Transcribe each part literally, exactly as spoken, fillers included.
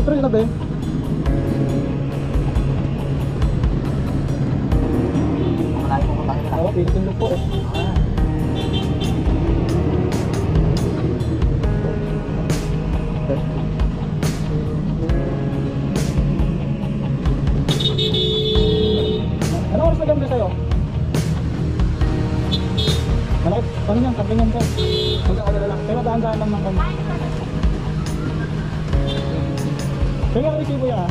Trail na ba eh? Malayo mo tayo na. Oo, Philippine loop po eh. Ano oras na gamit sa'yo? Malaki, paano yan? Sabi niyan sir. Magkakadala lang. Pero daan-daan lang ng kanya. Kaya ang resibo yan ah.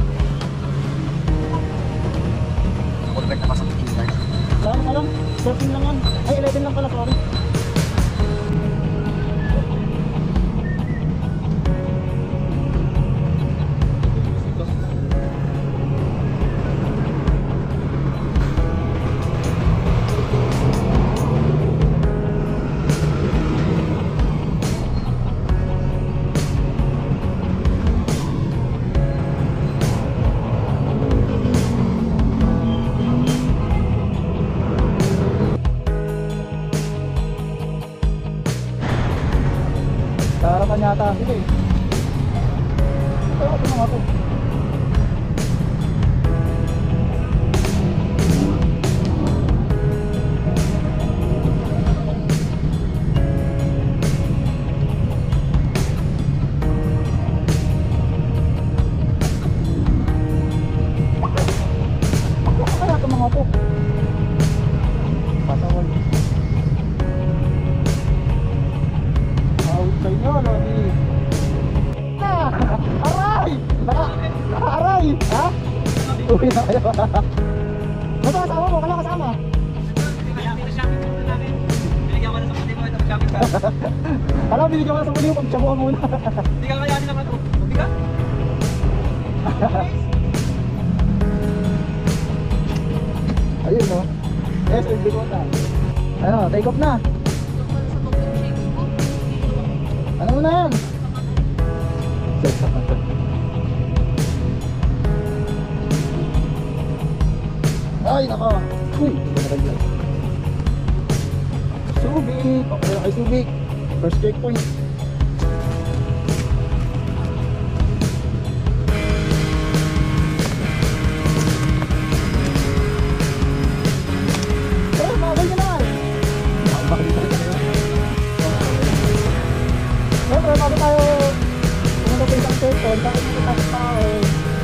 Perfect na pasok yung card. Saan ka lang? thirteen lang yan. Ay, eleven lang pala, sorry. Harapan yata. Sige. Ito ako mga to. Kaya ito mga to. Pasawal. Out sa inyo, Lodi. Ah! Aray! Naka! Aray! Ha? Uwi na kayo. Masa kasama mo? Kala kasama? Binigyan ko na sa pati mo ito mag-shopping ka. Alam, binigyan ko na sa muli yung pagtsabuhan muna. Hindi ka kayanin naman ito. Hindi ka? Ayun no. Yes, hindi ko na. Ano, take off na. Ano mo na yan? Ay, nako. Uy, hindi ko na. Subic. Okay na kay Subic. First checkpoint. Eh, mabay ka naman. Mabay ka naman. Siyempre, bago tayo pumunta sa isang checkpoint, tayo dito tayo sa tao eh.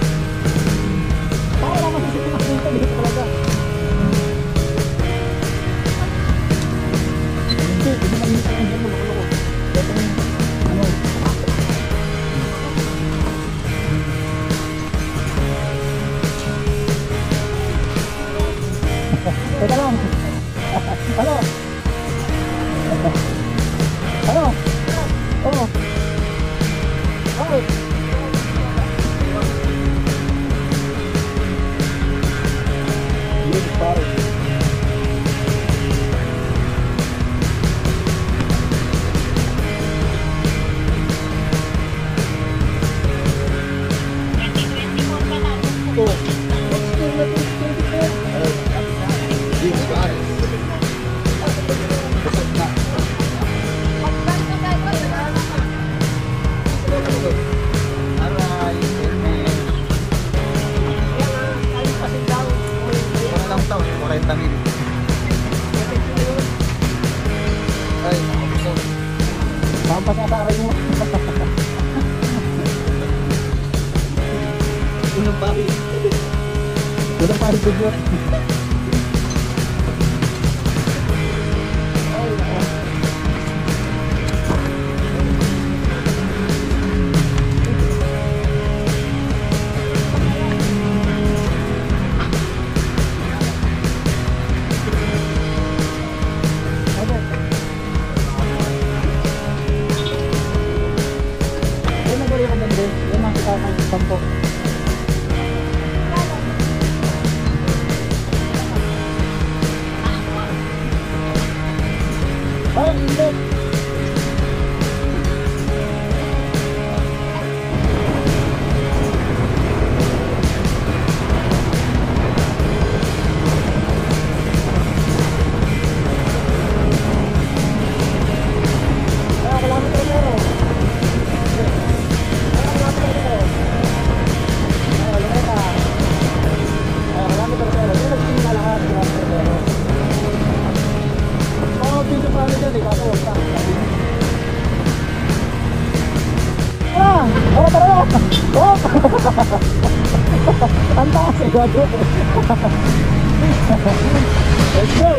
Tayo lang masisipin ako dito, dito talaga. Hindi, hindi naman dito yung dyan mo, loko-loko. Ito yung, ano. Teka lang. Ano? Ano? Oh. Bakit? Yes, pare. Oh. Yes, pare. Besok na. Aray, amen. Wala lang taon, forty mil. Ay, nakapusok. Pampas na taray mo. Unang pari. Unang pari ko dyan. Ay, nako. Sampo. Ay, hindi. Ay, kailangan ko pero. Ay, kailangan ko pero. Ang taas eh, gago. Let's go.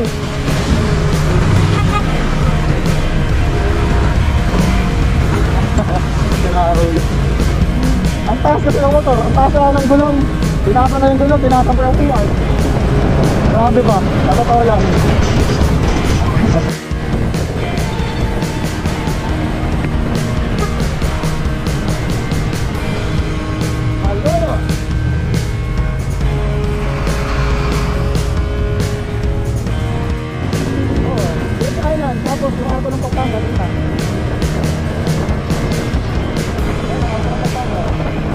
Kinarul. Ang taas kasi ng motor, ang taas na ng gulong. Tinasa na yung gulong, tinasa pa yung P R. Grabe ba? Natatawa lang. Hello! Oh, Big Island, tapos yung ako ng Pampanga dito. Ayun, ako ng Pampanga.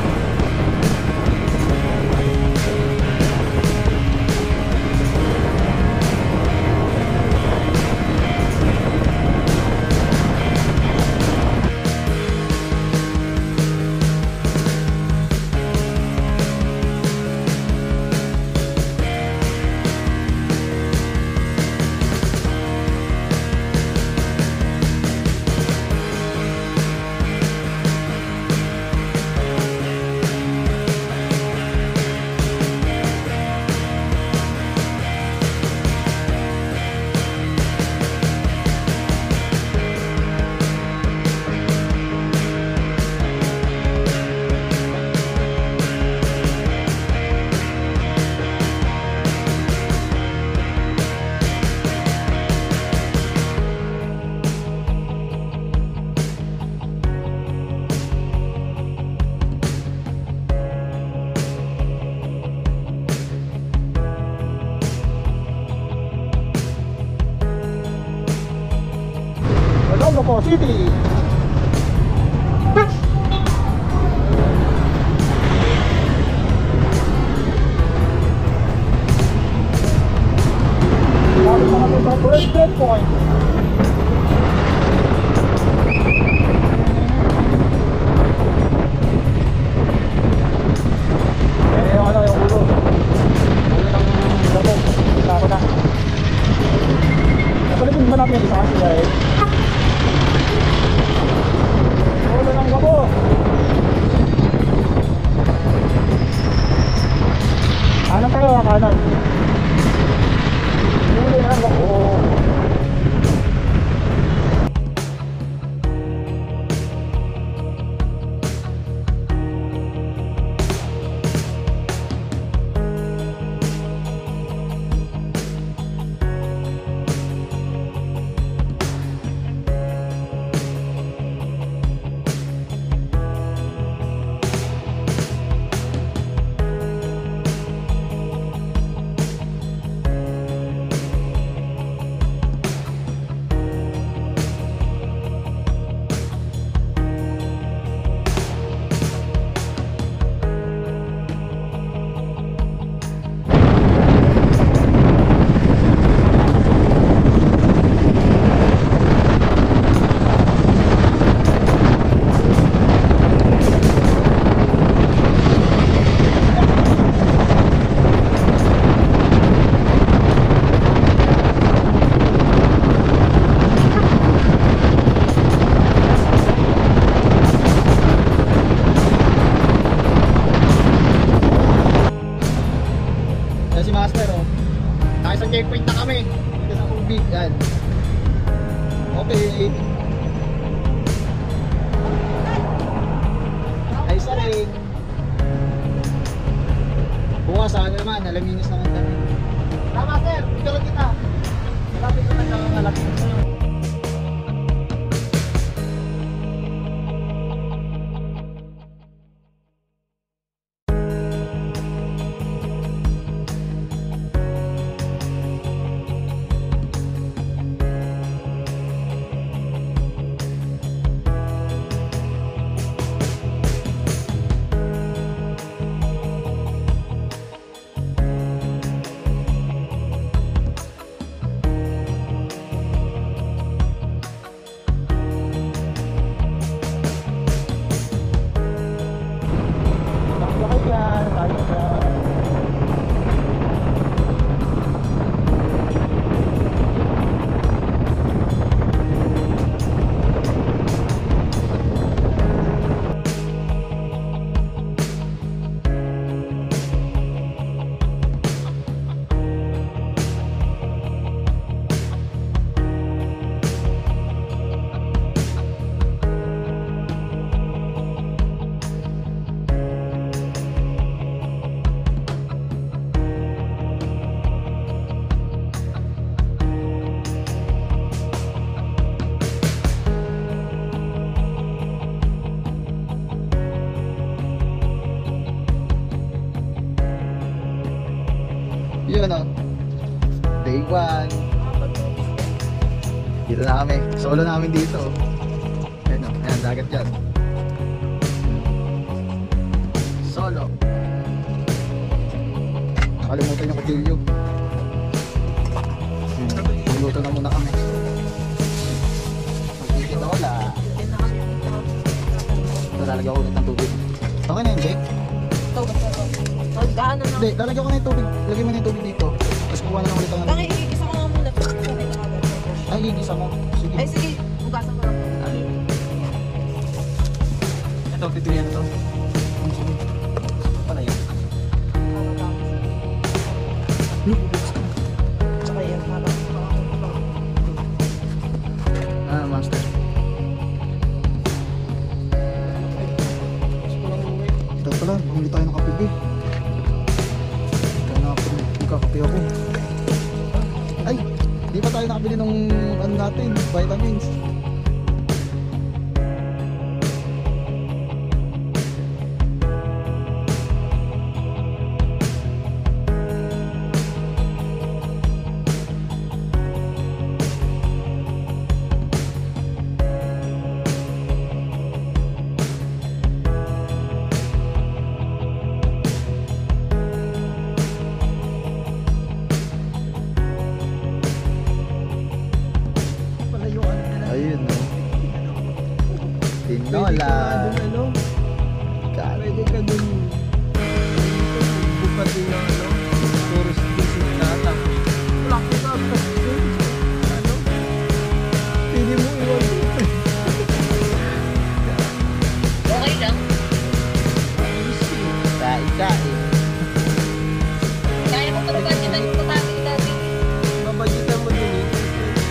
Olongapo City. Lapit na kami sa first checkpoint. Eh, yung ano, yung ulo. Ulo ng gabog. Kita ko na. Napalitin ba natin yung isa kasi guys? Ulo ng gabog. Kanan tayo, kanan. Ulo ng gabog. Si Master, oh. Tayo sa checkpoint na kami. Dito sa tubig, yan. Okay. Ay, sa rin. Bukas, ano naman, alaminis naman kami. Tama, Master. Dito lang kita. Malapit ko na siya, malapit ko sa'yo. Pilyo, ano? Day one. Dito na kami. Solo namin dito. Ayan o. Ayan, dagat dyan. Solo. Nakalimutan yung kutsilyo. Hmm. Magluto na muna kami. Magkikita wala. Lalagyan ko ulit ng tubig. Okay na yun, Jake? Ito, basta ito. Magdaan na lang. Hindi, lalagyan ko na yung tubig. Lagyan mo na yung tubig dito. Tapos kukuha na lang ulit ang ano. Bakit igigisa ko nga muna? Ay, gigisa mo. Sige. Ay, sige. Bukasan ko lang. Ito, pipilihan ito. Ano yun? Tsaka yan, harap. Ah, master. Ito pala, bumili tayo ng kape, babe. Kaya nakapili, ikakape ako. Ay, di pa tayo nakabili ng ano natin, vitamins. Ayun, no. Tinola. Ano? Kali. Pwede ka dun. Bukat din ng ano? Tourist visit na. Tapos, wala ko na. Ano? Pili mo iwan dito. Okay lang. Kain-kain. Kaya mo pa naman kita yung patabi dati. Mabagitan mo din eh.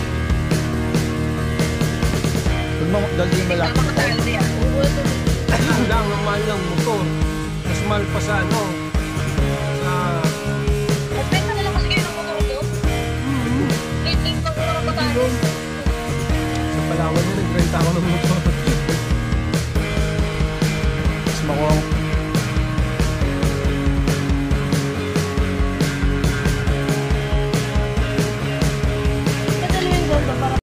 Kung mo, dali mo lang. Tama ka tayo siya. Ang lang, ang mahal ng motor. Mas mahal pa sa ano. Sa... Magbenta na lang kasi kayo ng motor ko. Wait, wait, pag wala ka tayo. Sa Palawan mo, nagrenta ako ng motor.